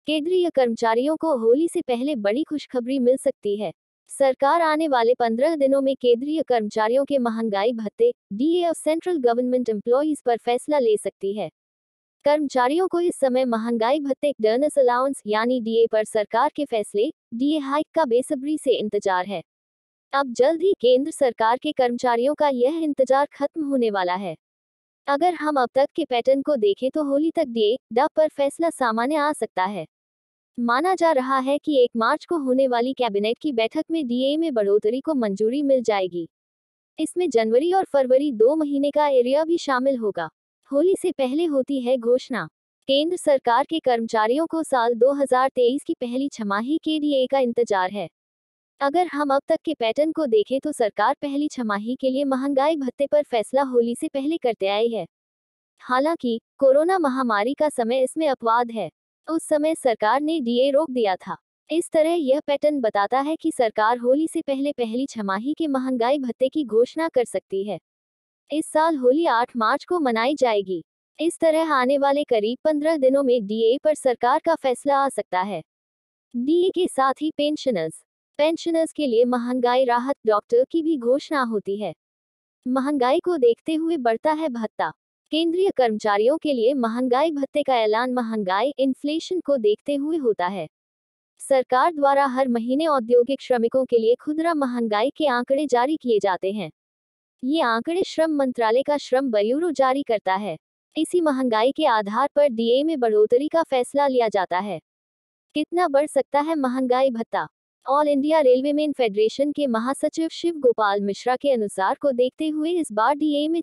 केंद्रीय कर्मचारियों को होली से पहले बड़ी खुशखबरी मिल सकती है। सरकार आने वाले 15 दिनों में केंद्रीय कर्मचारियों के महंगाई भत्ते डीए और सेंट्रल गवर्नमेंट एम्प्लॉयज पर फैसला ले सकती है। कर्मचारियों को इस समय महंगाई भत्ते डर्नस अलाउंस यानी डीए पर सरकार के फैसले डीए हाइक का बेसब्री से इंतजार है। अब जल्द ही केंद्र सरकार के कर्मचारियों का यह इंतजार खत्म होने वाला है। अगर हम अब तक के पैटर्न को देखें तो होली तक डीए डब पर फैसला सामने आ सकता है। माना जा रहा है कि 1 मार्च को होने वाली कैबिनेट की बैठक में डीए में बढ़ोतरी को मंजूरी मिल जाएगी। इसमें जनवरी और फरवरी 2 महीने का एरिया भी शामिल होगा। होली से पहले होती है घोषणा। केंद्र सरकार के कर्मचारियों को साल 2023 की पहली छमाही के डीए का इंतजार है। अगर हम अब तक के पैटर्न को देखें तो सरकार पहली छमाही के लिए महंगाई भत्ते पर फैसला होली से पहले करते आई है। हालांकि कोरोना महामारी का समय इसमें अपवाद है। उस समय सरकार ने डीए रोक दिया था। इस तरह यह पैटर्न बताता है कि सरकार होली से पहले पहली छमाही के महंगाई भत्ते की घोषणा कर सकती है। इस साल होली 8 मार्च को मनाई जाएगी। इस तरह आने वाले करीब 15 दिनों में डीए पर सरकार का फैसला आ सकता है। डीए के साथ ही पेंशनर्स के लिए महंगाई राहत डॉक्टर की भी घोषणा होती है। महंगाई को देखते हुए बढ़ता है भत्ता। केंद्रीय कर्मचारियों के लिए महंगाई भत्ते का ऐलान महंगाई इन्फ्लेशन को देखते हुए होता है। सरकार द्वारा हर महीने औद्योगिक श्रमिकों के लिए खुदरा महंगाई के आंकड़े जारी किए जाते हैं। ये आंकड़े श्रम मंत्रालय का श्रम ब्यूरो जारी करता है। इसी महंगाई के आधार पर डीए में बढ़ोतरी का फैसला लिया जाता है। कितना बढ़ सकता है महंगाई भत्ता? ऑल इंडिया रेलवेमैन फेडरेशन के महासचिव शिव गोपाल मिश्रा के अनुसार को देखते हुए इस बार डीए में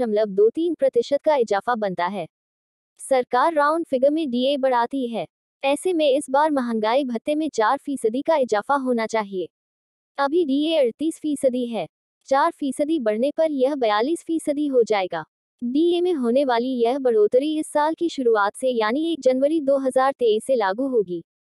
4.23% का इजाफा बनता है। सरकार राउंड फिगर में डीए बढ़ाती है। ऐसे में इस बार महंगाई भत्ते में 4% का इजाफा होना चाहिए। अभी डीए 38% है। 4% बढ़ने पर यह 42% हो जाएगा। डीए में होने वाली यह बढ़ोतरी इस साल की शुरुआत से यानी 1 जनवरी 2023 से लागू होगी।